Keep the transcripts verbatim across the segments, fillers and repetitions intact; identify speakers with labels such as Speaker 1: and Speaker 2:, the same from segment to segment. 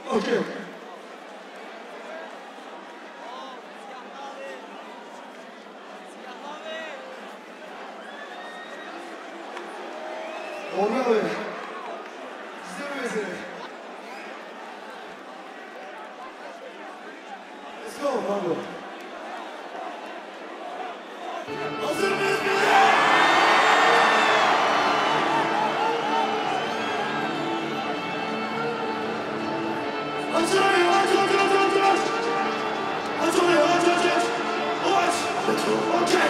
Speaker 1: Okay. Orhan abi. Size mi mesele? Let's go, Margo. Hazır mıyız bile? Aç orayı, aç, aç, aç, aç, aç. Aç orayı, aç, aç, aç. Aç. Okey.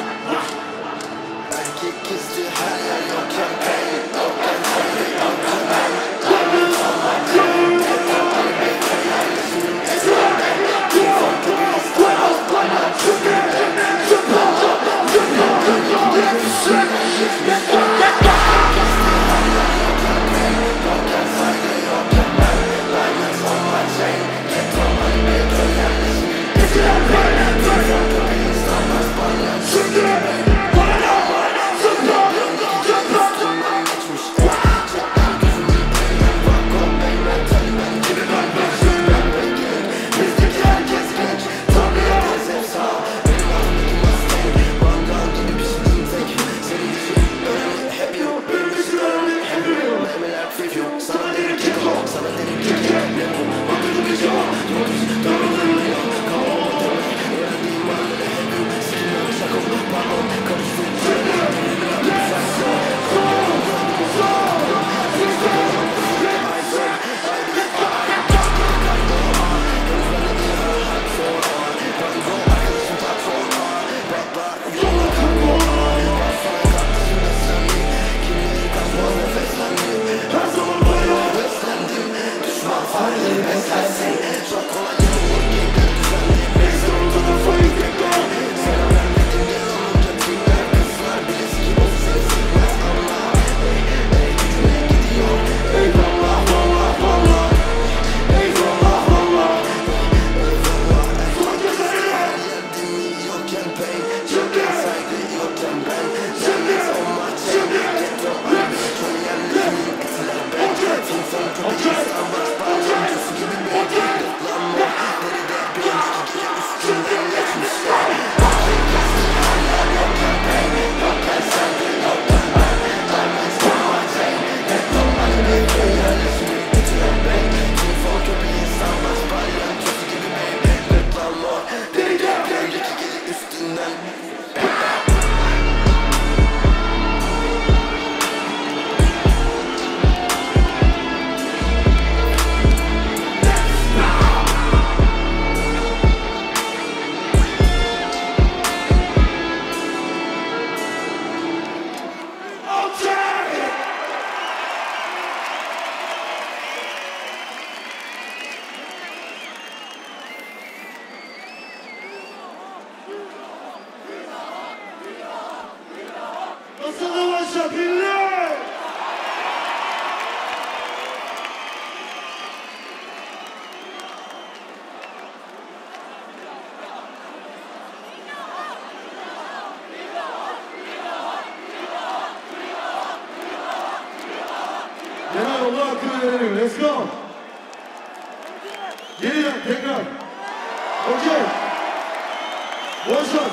Speaker 2: Erkek kesti her yer yokken pain, yokken pain, yokken
Speaker 1: Let's go. Yeniden tekrar. Okay. One shot.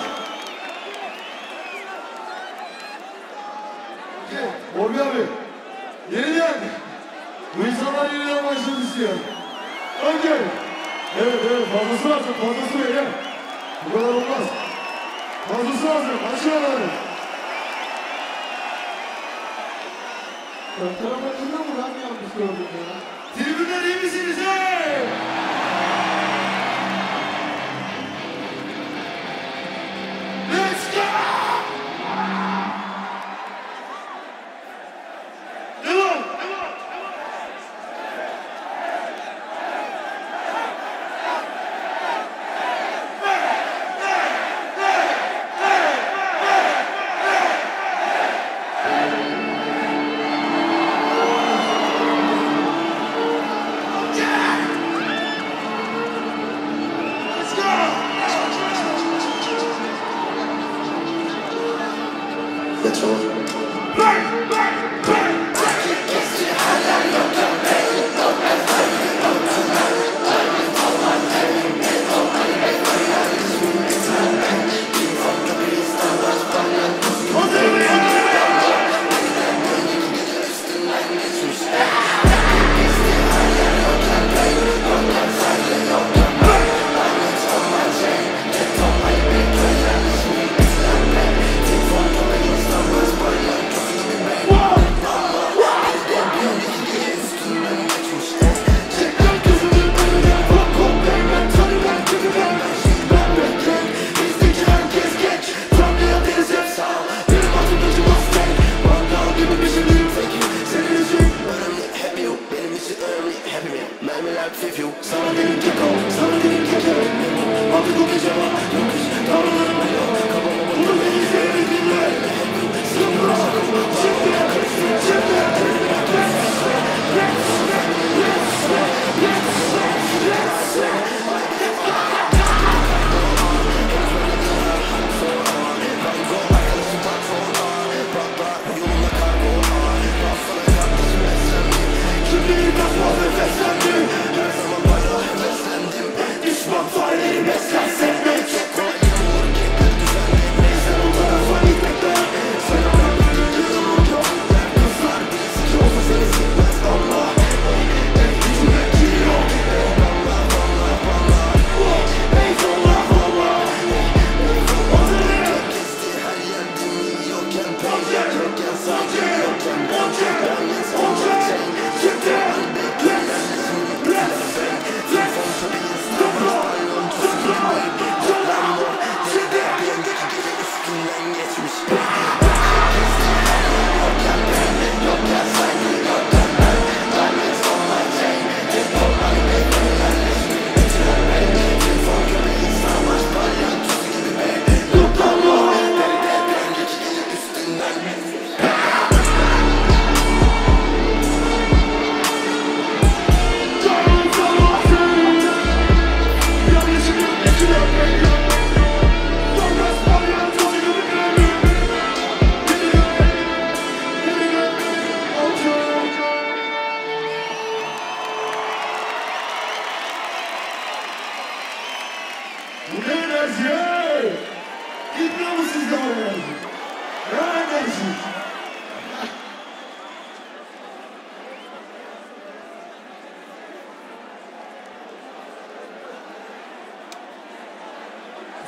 Speaker 1: Okay. Orbi abi. Yeniden. Bu insanlar yeniden başladı istiyor. Okay. Evet evet fazlası lazım. Fazlası verin. Bu kadar olmaz. Fazlası lazım. Aşağıları.
Speaker 3: Taraflarında mı ben mi yanlış gördüm ya?
Speaker 1: Tribünler iyi misiniz hey? Let's go! Devam!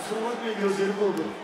Speaker 1: Kusura bakmayın gözlerim oldu.